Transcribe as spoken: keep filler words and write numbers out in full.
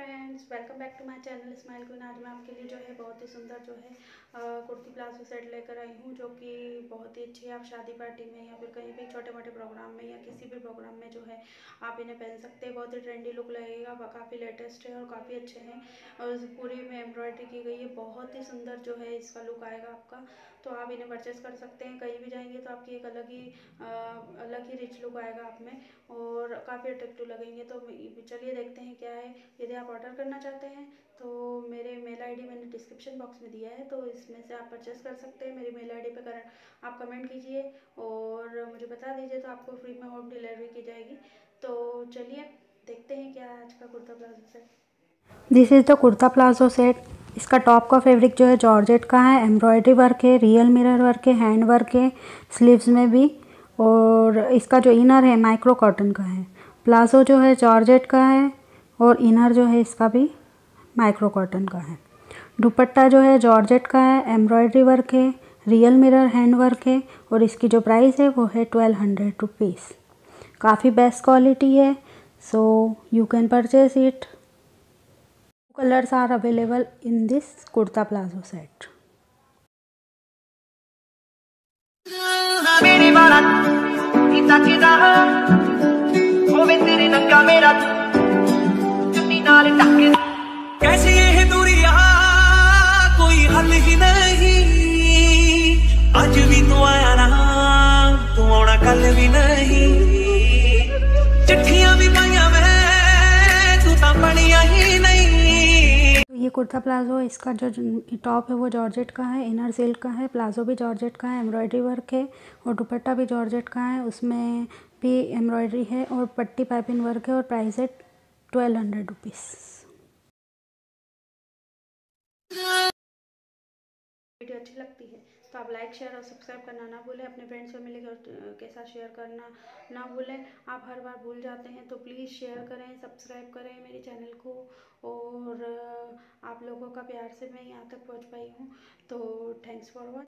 Friends, welcome back to my channel Smile Queen. आज मैं आपके लिए जो है बहुत ही सुंदर जो है कुर्ती प्लाजो सेट लेकर आई हूँ, जो कि बहुत ही अच्छी है। आप शादी पार्टी में या फिर कहीं भी छोटे मोटे प्रोग्राम में या किसी भी प्रोग्राम में जो है आप इन्हें पहन सकते हैं। बहुत ही ट्रेंडी लुक लगेगा, काफ़ी लेटेस्ट है और काफ़ी अच्छे हैं। और पूरी में एम्ब्रॉयडरी की गई है, बहुत ही सुंदर जो है इसका लुक आएगा आपका। तो आप इन्हें परचेस कर सकते हैं। कहीं भी जाएंगे तो आपकी एक अलग ही आ, अलग ही रिच लुक आएगा आप में और काफ़ी अट्रैक्टिव लगेंगे। तो चलिए देखते हैं क्या है। यदि आप ऑर्डर करना चाहते हैं तो मेरे मेल आईडी मैंने डिस्क्रिप्शन बॉक्स में दिया है, तो इसमें से आप परचेस कर सकते हैं। मेरी मेल आईडी पे कर आप कमेंट कीजिए और मुझे बता दीजिए, तो आपको फ्री में होम डिलीवरी की जाएगी। तो चलिए देखते हैं क्या है आज का kurta palazzo set. This is the kurta palazzo set. इसका टॉप का फैब्रिक जो है जॉर्जेट का है, एम्ब्रॉयडरी वर्क है, रियल मिरर वर्क है, हैंड वर्क है स्लीव्स में भी। और इसका जो इनर है माइक्रो कॉटन का है। प्लाजो जो है जॉर्जेट का है और इनर जो है इसका भी माइक्रो कॉटन का है। दुपट्टा जो है जॉर्जेट का है, एम्ब्रॉयडरी वर्क है, रियल मिरर हैंड वर्क है और इसकी जो प्राइस है वो है ट्वेल्व हंड्रेड रुपीज़। काफ़ी बेस्ट क्वालिटी है, so you can purchase it. Colors are available in this kurta plazo set. कैसी ये दूरिया कोई हल ही नहीं, आज भी तू आया ना, तू आना कल भी नहीं। चिट्ठियां भी पाइया मैं, तू तो बनिया ही नहीं। ये कुर्ता प्लाजो, इसका जो टॉप है वो जॉर्जेट का है, इनर सिल्क का है, प्लाजो भी जॉर्जेट का है, एम्ब्रॉयडरी वर्क है और दुपट्टा भी जॉर्जेट का है, उसमें भी एम्ब्रॉयडरी है और पट्टी पाइपिंग वर्क है और प्राइस है ट्वेल्व हंड्रेड रुपीज़। वीडियो अच्छी लगती है तो आप लाइक शेयर और सब्सक्राइब करना ना भूलें। अपने फ्रेंड्स फैमिली के साथ शेयर करना ना भूलें। आप हर बार भूल जाते हैं, तो प्लीज़ शेयर करें, सब्सक्राइब करें मेरे चैनल को। और आप लोगों का प्यार से मैं यहाँ तक पहुँच पाई हूँ, तो थैंक्स फॉर वॉचिंग।